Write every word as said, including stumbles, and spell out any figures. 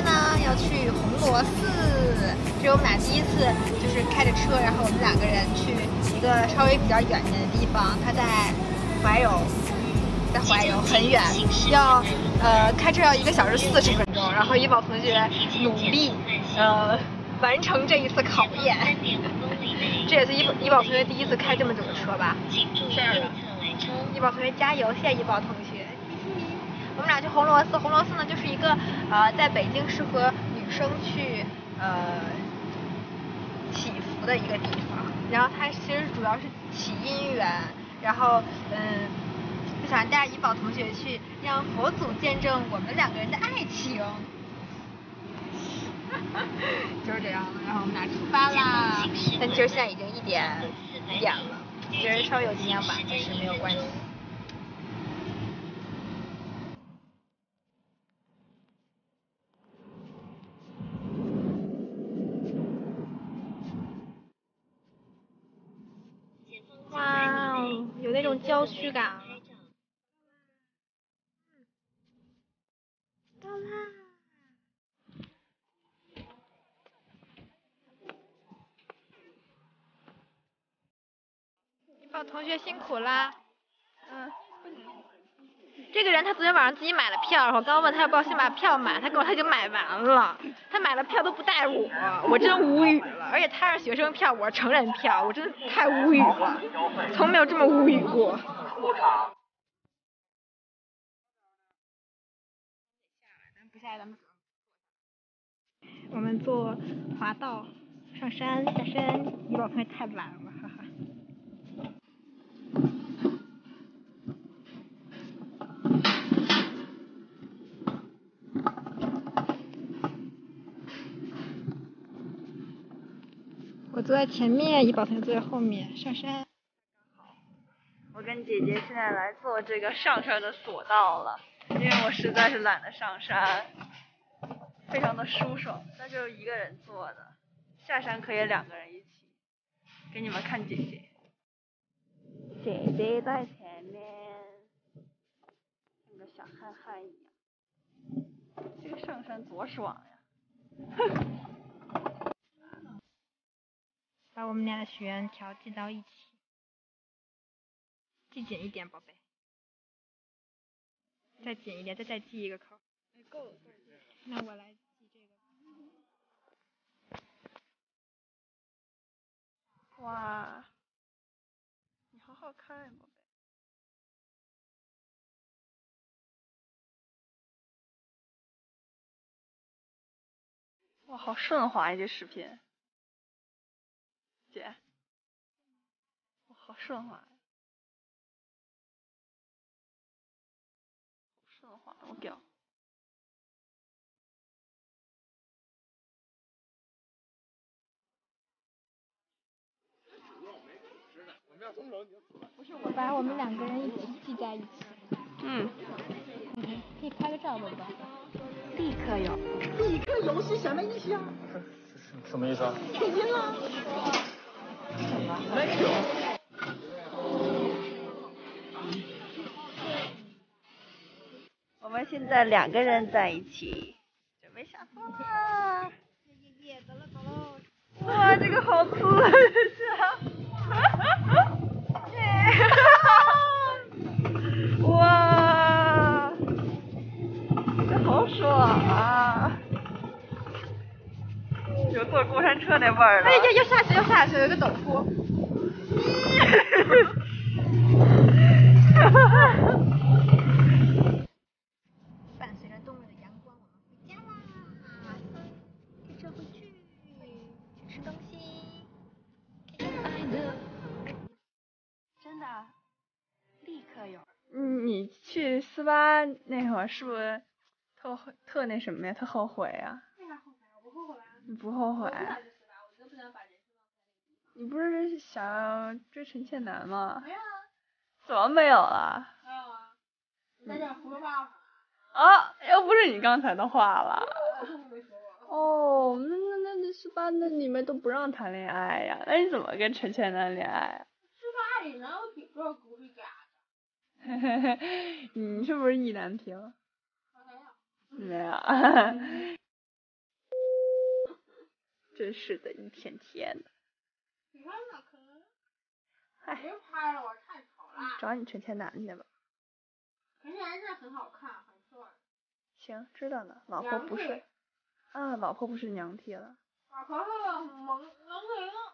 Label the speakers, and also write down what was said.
Speaker 1: 天呢要去红螺寺，这是我们俩第一次就是开着车，然后我们两个人去一个稍微比较远的地方，它在怀柔，在怀柔很远，要呃开车要一个小时四十分钟，然后怡宝同学努力呃完成这一次考验，这也是怡怡宝同学第一次开这么久的车吧？是的。怡宝同学加油，谢谢怡宝同学。我们俩去红螺寺，红螺寺呢就是一个呃在北京适合女生去呃祈福的一个地方，然后它其实主要是祈姻缘，然后嗯就想带怡宝同学去，让佛祖见证我们两个人的爱情。就是这样了，然后我们俩出发啦。但其实现在已经一点一点了，其实稍微有几点晚，但是没有关系。哇哦，有那种郊区感了。到啦！怡宝同学辛苦啦。嗯。这个人他昨天晚上自己买了票，我刚问他要不要先把票买，他跟我他已经买完了，他买了票都不带我，我真无语了。而且他是学生票，我是成人票，我真的太无语了，从没有这么无语过。不下来咱们我们坐滑道上山下山，怡宝同学太晚了，哈哈。我坐在前面，怡宝同学坐在后面，上山。
Speaker 2: 我跟姐姐现在来坐这个上山的索道了，因为我实在是懒得上山，非常的舒爽，但就一个人坐的，下山可以两个人一起。给你们看姐姐，姐姐在前面，像个小憨憨一样。这个上山多爽呀！
Speaker 1: 把我们俩的许愿条系到一起，系紧一点，宝贝。再紧一点，再再系一个扣。哎，够了。那我来系这
Speaker 2: 个。哇，你好好看呀，宝贝。哇，好顺滑呀，这视频。姐，哇，好顺滑呀。好顺滑，我屌。
Speaker 1: 不是我把我们两个人一起系在一起。
Speaker 2: 嗯。
Speaker 1: 嗯，可以拍个照，宝宝。
Speaker 2: 立刻有。
Speaker 3: 立刻有是什么意思啊？
Speaker 4: 什什么意思啊？
Speaker 3: 配音啊。没有。
Speaker 2: 我们现在两个人在一起，准备下坡啦！
Speaker 1: 耶耶，走了走了。
Speaker 2: 哇，这个好粗啊！哇，这好爽啊！有坐过山车那味儿了。
Speaker 1: 哎呀，要下去要下去，有个陡坡。伴随着冬日的阳光，我们回家啦！开车回去，去吃东西。
Speaker 2: 真的，立刻有。嗯，你去斯巴那会儿是不是特特那什么呀？特后悔啊？
Speaker 1: 为啥后悔啊？我不后悔啊。
Speaker 2: 你不后悔？你不是想要追陈倩楠吗？
Speaker 1: 没有啊。
Speaker 2: 怎么没有了？
Speaker 1: 没有啊。那叫胡说八道。
Speaker 2: 啊，又不是你刚才的话了。哦，那那那那斯巴那你们都不让谈恋爱呀？那你怎么跟陈倩楠恋爱啊？
Speaker 1: 斯巴里哪有几个狗是假的？
Speaker 2: 嘿嘿嘿，你是不是意难平？
Speaker 1: 没有。
Speaker 2: 没有。 真是的一天天的。
Speaker 1: 你看那可能，
Speaker 2: 哎，
Speaker 1: 别拍了，我太丑了。
Speaker 2: 找你存钱男去吧。
Speaker 1: 存钱男是很好看，很帅。
Speaker 2: 行，知道了，老婆不是。啊，老婆不是娘替了。
Speaker 1: 老婆很萌，能给了。